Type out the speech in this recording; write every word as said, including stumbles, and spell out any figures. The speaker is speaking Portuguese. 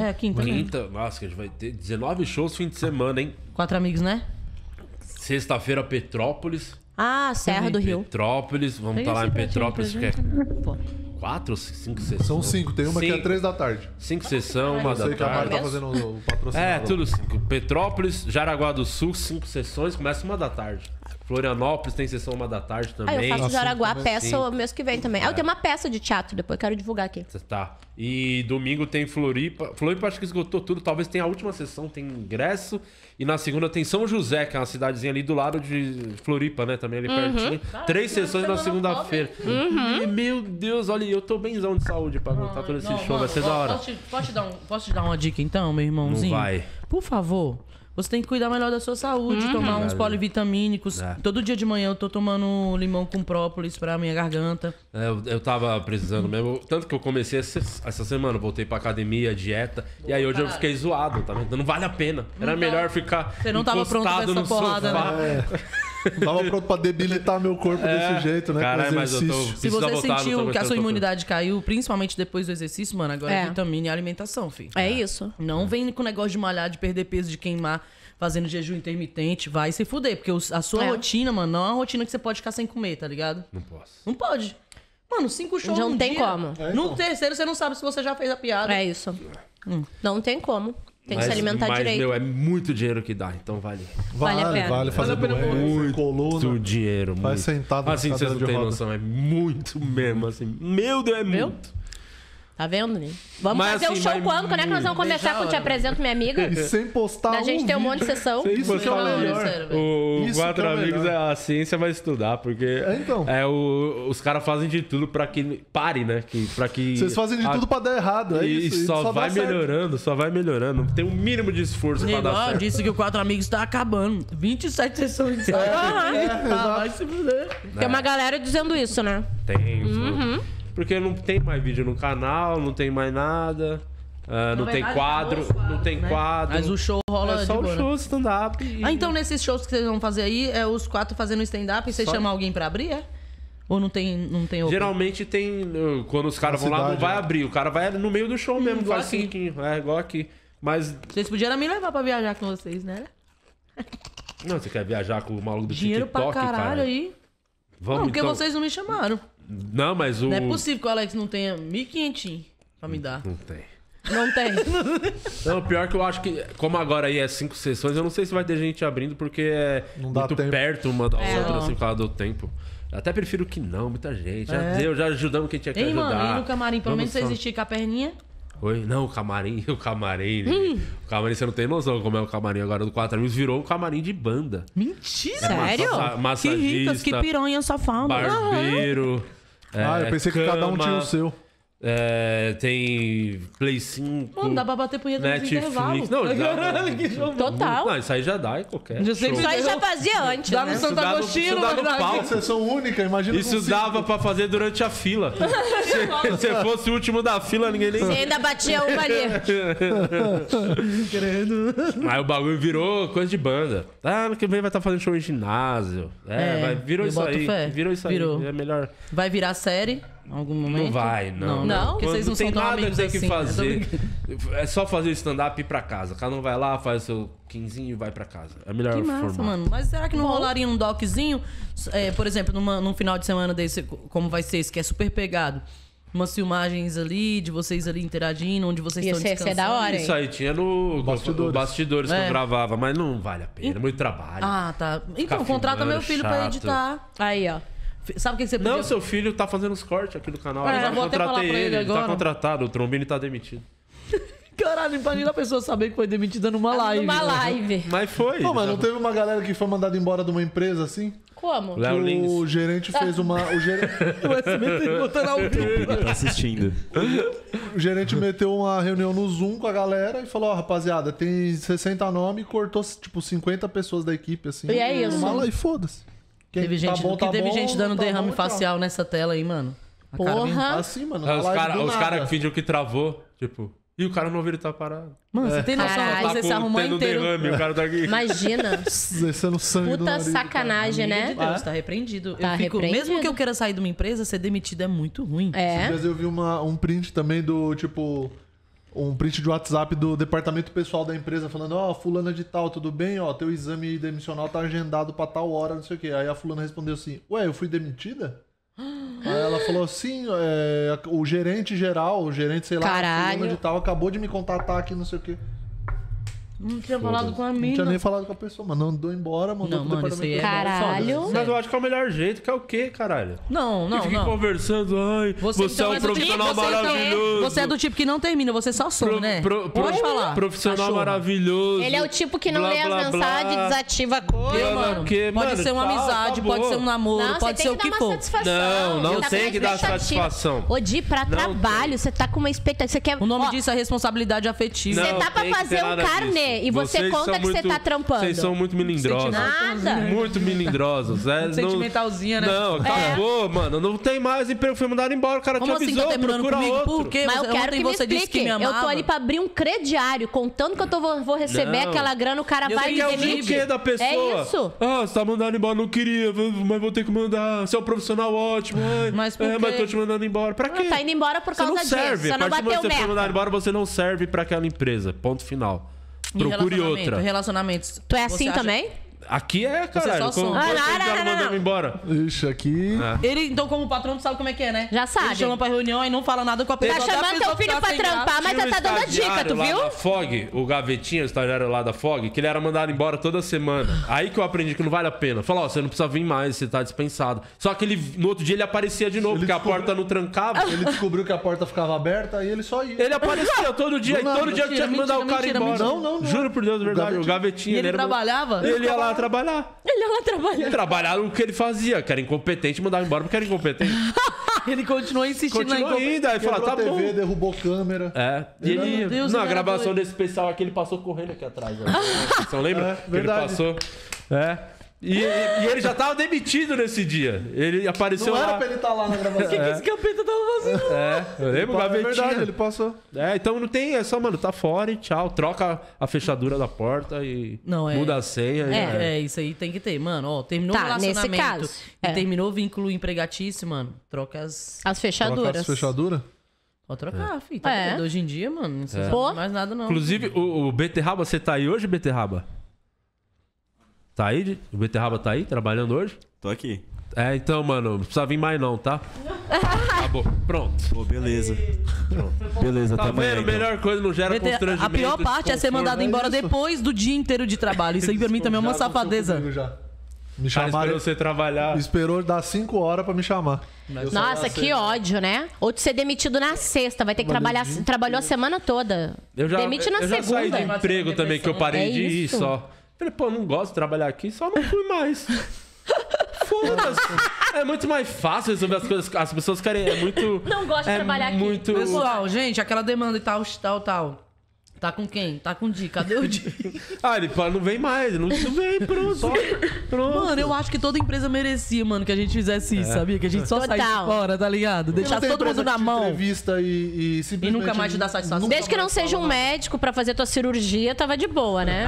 É, quinta. Quinta, nossa, que a gente vai ter dezenove shows fim de semana, hein? Quatro amigos, né? Sexta-feira, Petrópolis. Ah, Serra do Rio. Petrópolis, vamos estar lá em Petrópolis, que é quatro, cinco sessões. São cinco, tem uma cinco. que é três da tarde. Cinco sessões, uma Eu da sei que a Mari tarde. tá fazendo o patrocínio. É, tudo cinco. Petrópolis, Jaraguá do Sul, cinco sessões, começa uma da tarde. Florianópolis tem sessão uma da tarde também. Ah, eu faço Jaraguá, peça Sim. o mês que vem também. Ah, eu tenho uma peça de teatro, depois quero divulgar aqui. Tá. E domingo tem Floripa. Floripa acho que esgotou tudo. Talvez tenha a última sessão, tem ingresso. E na segunda tem São José, que é uma cidadezinha ali do lado de Floripa, né? Também ali Uhum. pertinho. Três sessões na segunda-feira. Uhum. E, meu Deus, olha, eu tô benzão de saúde pra aguentar todo esse Não, show. mano, Vai ser da hora. Posso te, posso, te dar um, posso te dar uma dica então, meu irmãozinho? Não vai. Por favor. Você tem que cuidar melhor da sua saúde, Uhum. tomar uns Verdade. polivitamínicos. É. Todo dia de manhã eu tô tomando limão com própolis pra minha garganta. É, eu, eu tava precisando mesmo. Tanto que eu comecei essa, essa semana, voltei pra academia, dieta. E aí hoje eu caralho. fiquei zoado, tá vendo? Não vale a pena. Era Não melhor tava- ficar. Você não tava pronto pra encostado essa no porrada, sofá. né? Não tava pronto pra debilitar meu corpo É. desse jeito, né? Caralho, com mas eu tô- exercício. Se Precisa você voltar, não tô sentiu que a aguentando sua tanto. imunidade caiu, principalmente depois do exercício, mano, agora é, É. vitamina e alimentação, filho. É isso. Não vem com o negócio de malhar, de perder peso, de queimar, fazendo jejum intermitente. Vai se fuder, porque os- a sua É. rotina, mano, não é uma rotina que você pode ficar sem comer, tá ligado? Não posso. Não pode. Mano, cinco shows Não num tem dia. como. É, No então. terceiro, você não sabe se você já fez a piada. É isso. Não tem como. Tem que Mas- se alimentar mas, direito. meu, é muito dinheiro que dá, então vale. Vale a Vale, pena. vale fazer Vale a pena doença, Muito coluna. dinheiro, Vai muito. sentado na Assim, vocês cadeira não de têm roda. noção, é muito mesmo, assim. Meu Deus, é Viu? muito. Tá vendo, né? Vamos Mas, fazer o assim, show mas quando? Quando é que nós vamos bem começar já, com Te olha. Apresento Minha Amiga? E sem postar Da gente um ter um monte de vídeo. sessão. Sem Isso que é o postar um melhor. Sério, velho. O Isso Quatro que é o Amigos, melhor. a ciência vai estudar, porque É, então. é, o, os caras fazem de tudo pra que pare, né? Que, pra que Vocês fazem de a- tudo pra dar errado, é e, isso. e só, dá vai certo. melhorando, só vai melhorando. Tem um mínimo de esforço pra dar Negócio certo. disse que o Quatro Amigos tá acabando. vinte e sete sessões de sábado. Ah, vai se fuder. Tem uma galera dizendo isso, né? Tem. Uhum. Porque não tem mais vídeo no canal, não tem mais nada. ah, não Na tem verdade, quadro, acabou os quadros, não tem né? quadro. Mas o show rola é de só boa, o né? show stand-up. e- Ah, então nesses shows que vocês vão fazer aí, é os quatro fazendo stand-up e você Só- chama alguém pra abrir, é? Ou não tem, não tem open? Geralmente tem. uh, Quando os caras Na vão lá, não cidade, vai né? abrir. O cara vai no meio do show mesmo, igual faz aqui. cinquinho. É igual aqui. Mas. Vocês podiam me levar pra viajar com vocês, né? Não, você quer viajar com o maluco do Dinheiro TikTok, pra caralho cara? aí. Vamos Não, porque então. vocês não me chamaram. Não, mas o. Não é possível que o Alex não tenha mil e quinhentos pra me dar. Não tem. Não tem. Não, pior que eu acho que, como agora aí é cinco sessões, eu não sei se vai ter gente abrindo, porque é Não dá muito tempo. perto uma da É, outra, não. assim, por causa do tempo. Eu até prefiro que não, muita gente. Já É. deu, já ajudamos quem tinha que Ei, ajudar. mano, e no camarim, pelo Vamos menos você só- existir com a perninha? Oi? Não, o camarim, o camarim. né? O camarim, você não tem noção como é o camarim agora do Quatro Amigos. Virou um camarim de banda. Mentira! Sério? Massa- Que ricas, que massagista, piranha safada. barbeiro. Ah, eu é, pensei que cada um cama, tinha o seu. é, tem Play cinco. Mano, dá pra bater punheta nos intervalos. Netflix. Não, dá, Que jogo. Total. não, isso aí já dá em qualquer. Já sempre show. Isso aí já fazia antes, Dá no né? Santo dá no- Agostinho, isso dá no mas dá pau. aqui. Sessão única, imagina Isso com cinco. dava pra fazer durante a fila. se, se fosse o último da fila, ninguém nem. Você ainda batia uma ali. Aí o bagulho virou coisa de banda. Ah, ano que vem vai estar fazendo show em ginásio. É, É, vai, virou eu isso boto aí. fé. Virou isso Virou. aí. É melhor. Vai virar série em algum momento? Não vai, não. Não, porque Quando vocês não tem são tão nada que amigos tem que assim, né? fazer. É só fazer o stand-up e ir pra casa. Cada um vai lá, faz seu quinzinho e vai pra casa. É melhor Que massa, formato. mano. Mas será que não rolaria um doczinho? É, por exemplo, numa, num final de semana desse, como vai ser esse, que é super pegado. Umas filmagens ali, de vocês ali interagindo, onde vocês Ia estão ser- ser descansando. da hora, hein? Isso aí tinha no Bastidores. bastidores, bastidores que É. eu gravava, mas não vale a pena. É muito trabalho. Ah, tá. Então, Ficar contrata filmando, meu filho pra chato. editar. Aí, ó. F- Sabe o que que você podia... Não, seu filho tá fazendo os cortes aqui no canal. É, eu já vou até falar contratei pra ele ele, ele tá agora. contratado. O Trombini tá demitido. Caralho, imagina a pessoa saber que foi demitida numa live. Numa né? live. Mas foi. Não, mas não teve uma galera que foi mandada embora de uma empresa assim? Como? Léo Que Lins. o gerente fez uma. O, ger- O S B T botando ao vivo. Tá assistindo. o gerente meteu uma reunião no Zoom com a galera e falou: Ó, rapaziada, tem sessenta nomes e cortou, tipo, cinquenta pessoas da equipe, assim. E é isso. Mala e foda-se. Quem Teve gente, tá bom, que tá teve bom, gente dando não tá derrame bom, tchau. facial nessa tela aí, mano. A cara mesmo. Porra. Assim, mano. Aí na os live caras do os cara nada. que fingiu que travou, tipo, e o cara não viu ele tá parado. Mano, você tem noção Caralho. que você Tá se com- arrumar tendo inteiro. derrame, o cara tá aqui. Imagina. Descendo sangue do Puta nariz do cara. sacanagem, Amiga de né? Deus, tá repreendido. Tá eu fico, repreendido. mesmo que eu queira sair de uma empresa, ser demitido é muito ruim. Esses É. dias eu vi uma, um print também do, tipo... um print de WhatsApp do departamento pessoal da empresa falando, ó, fulana de tal, tudo bem? Ó, teu exame demissional tá agendado pra tal hora, não sei o quê. Aí a fulana respondeu assim, ué, eu fui demitida? Aí ela falou, sim, é, o gerente geral, o gerente, sei lá, Caralho. fulana de tal, acabou de me contatar aqui, não sei o quê. Não tinha falado com a Não tinha mina. nem falado com a pessoa, mas não andou embora, mandou Não, pro mano, isso aí departamento é pessoal. Caralho. foda. Mas eu acho que é o melhor jeito, que é o quê, caralho? Não, não, Que fique não. conversando, ai, você, então é um do tipo- profissional você então- maravilhoso. Você é do tipo que não termina, você só some, Pro- né? pro- pro- Pode falar. Profissional Cachorro. maravilhoso. Ele é o tipo que não blá, lê as blá, mensagens, blá. desativa a coisa. Eu, Blá, blá, mano, que, pode mano, ser uma tá, amizade, acabou. pode ser um namoro, Não, pode você ser tem o que que dar uma for. satisfação. Não, não Você tá tem com que dar expectativa. satisfação. Ô, Di, pra Não trabalho, você tá com uma expectativa. Você quer. O nome ó, disso é responsabilidade afetiva. Você Não, tá pra tem que fazer ter um nada carnê disso. e você Vocês conta são que você muito- tá trampando. Vocês são muito melindrosos. Nada. Muito melindrosos. É, não- Sentimentalzinha, né? Não, acabou, mano. Não tem mais emprego. Foi mandado embora. O cara Como te assim avisou, tá terminando procura comigo? outro. Por quê? Mas eu Você- quero ontem que me você disse explique. que me amava. Eu tô ali pra abrir um crediário, contando que eu tô, vou, vou receber Não. aquela grana, o cara Eu vai sei me que é o demitir. O que da pessoa? É isso. Ah, você tá mandando embora, não queria, mas vou ter que mandar. Você é um profissional ótimo. Ai, Mas por é, quê? mas tô te mandando embora. Pra quê? Tá indo embora por Você causa não disso. serve. Você A não partir do bateu momento que você for mandado meta. embora, você não serve pra aquela empresa. Ponto final. E Procure relacionamento, outra. Relacionamentos. Tu é Você assim acha- também? Aqui é, caralho. só Como some. Ah, quantos não, já não, não, mandamos não. embora? Ixi, aqui... É. Ele, então, como patrão, tu sabe como é que é, né? Já sabe. Ele chama pra reunião e não fala nada com a Tá pessoa. até a chamando pessoa teu filho ficar pra sem graça. trampar, mas Tinha você um tá dando a dica, estagiário tu lá viu? da Fog, o Gavetinha, o estagiário lá da Fog, que ele era mandado embora toda semana. Aí que eu aprendi que não vale a pena. Falou, ó, você não precisa vir mais, você tá dispensado. Só que ele, no outro dia ele aparecia de novo, Ele porque a descobriu- porta não trancava. Ele descobriu que a porta ficava aberta e ele só ia. Ele aparecia todo dia, Do e nada. todo dia eu tinha que mandar Mentira, o cara mentira, embora. mentira. Não, não, não. Juro por Deus, é verdade. O Gavetinha. Gavetinha, E ele era- trabalhava? Ele ia lá trabalhar. Ele lá trabalhando. Trabalhar o que ele fazia, que era incompetente, mandava embora porque era incompetente. Ele continuou insistindo na Continua incompetência. ainda, aí fala, Quebrou tá a T V, bom. derrubou câmera. É, e Meu ele, Deus, na ele era gravação doido. desse especial aqui, ele passou correndo aqui atrás. Né? Você não lembra? É, Que ele verdade. passou. É. E, e ele já tava demitido nesse dia. Ele apareceu Não lá. era pra ele estar lá na gravação. O que, que esse capeta tava fazendo? É, eu lembro o É Gavetinha. verdade, ele passou. É, então não tem, é só, mano, tá fora e tchau. Troca a fechadura da porta e Não, é- muda a senha. e- É, é, isso aí tem que ter, mano. Ó, terminou Tá, o relacionamento nesse caso, e é. terminou o vínculo empregatício, mano. Troca as... As Colocar fechaduras. as fechaduras? Pode trocar, filho. Tá É. doido? Hoje em dia, mano, não precisa Pô. mais nada, não. Inclusive, o, o Beterraba, você tá aí hoje, Beterraba? Tá aí? O Beterraba tá aí, trabalhando hoje? Tô aqui. É, então, mano, não precisa vir mais não, tá? Acabou. Pronto. Pô, beleza. Beleza, Tá tamo aí, vendo? então. Melhor coisa, não gera Bete- constrangimento. A pior parte é ser mandado é embora isso. depois do dia inteiro de trabalho. Isso aí pra mim também é uma Já aconteceu safadeza. comigo já. Me O cara chamaram, esperou você trabalhar. esperou dar cinco horas pra me chamar. Eu só Nossa, ia que ser- ódio, né? Ou de ser demitido na sexta, vai ter que trabalhar. Trabalhou a semana toda. Eu já, Demite na eu já saí de segunda. emprego também, que eu parei É de ir isso. só. Falei, pô, não gosto de trabalhar aqui, só não fui mais. Foda-se. É muito mais fácil resolver as coisas. As pessoas querem. É muito. Não gosto de é trabalhar aqui. muito... Pessoal, gente, aquela demanda e tal, tal, tal. Tá com quem? Tá com o Di. Cadê o Di? Ah, ele fala, não vem mais. Não, não vem, pronto. Pronto. Mano, eu acho que toda empresa merecia, mano, que a gente fizesse isso, sabia? Que a gente só saísse Total. fora, tá ligado? Não Deixar tem todo mundo empresa na que te mão. entrevista e, e E simplesmente... nunca mais te dá satisfação. nunca Desde que não mais seja um fala nada. médico pra fazer tua cirurgia, tava de boa, né?